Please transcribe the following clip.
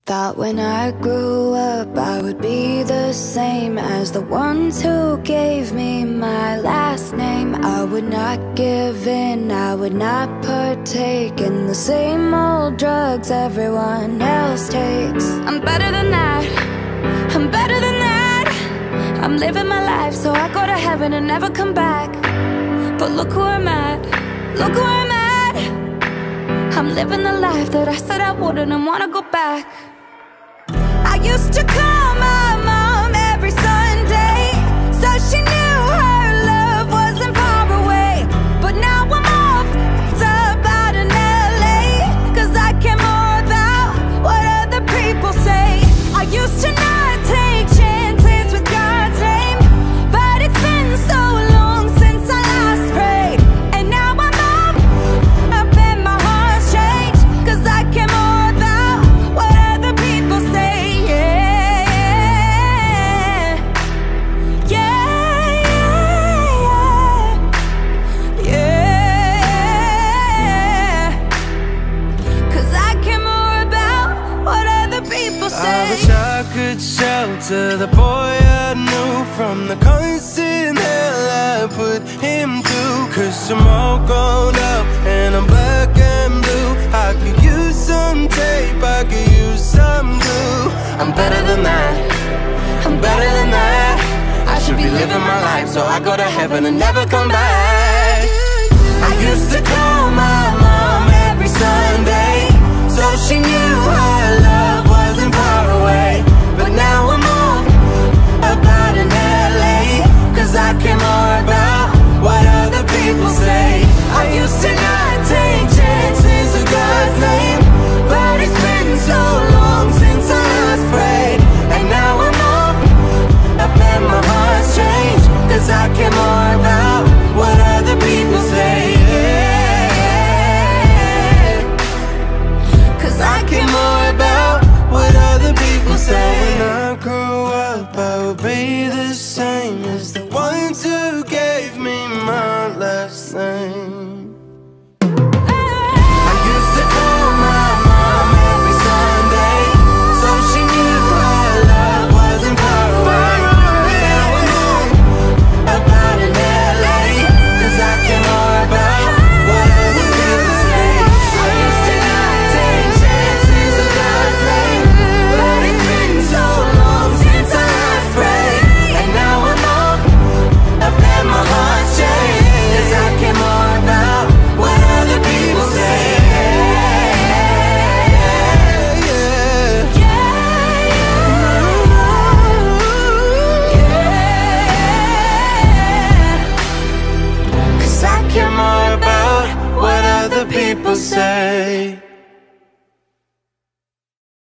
Thought when I grew up I would be the same as the ones who gave me my last name. I would not give in, I would not partake in the same old drugs everyone else takes. I'm better than that, I'm better than that. I'm living my life so I go to heaven and never come back. But look who I'm at, look who I'm at. I'm living the life that I said I wouldn't and wanna go back. I used to call my mom every Sunday, so she knew her love wasn't far away. But now I'm off out in LA, 'cause I care more about what other people say. I used to not take chances with God's name, but it's been so long since I last prayed. And now I'm up and my heart's changed, 'cause I care more about what other people say. I wish I could shelter the boy I knew from the constant hell I put him through. 'Cause I'm all grown up and I'm black and blue. I could use some tape, I could use some glue. I'm better than that, I'm better than that. I should be living my life so I go to heaven and never come back. I used to call my mom every Sunday, so she knew her love wasn't far away. But now I'm off out in LA, 'cause I care more about what other people say. I used to not take chances in God's name, but it's been so long since I last prayed. And now I'm off and my heart's changed, 'cause I care more about what other people say. I care more about what other people say. When I grow up I will be the same as the ones who gave me my last name. I used to call my mom every Sunday, so she knew her love wasn't far away. Now I'm home out in LA, 'cause I care more about what other people say. I used to not take chances of God's name, but it's been so long since I last prayed. And now I'm off and my heart's changed, 'cause I care more about what other people say. Cause I care more about what other people say.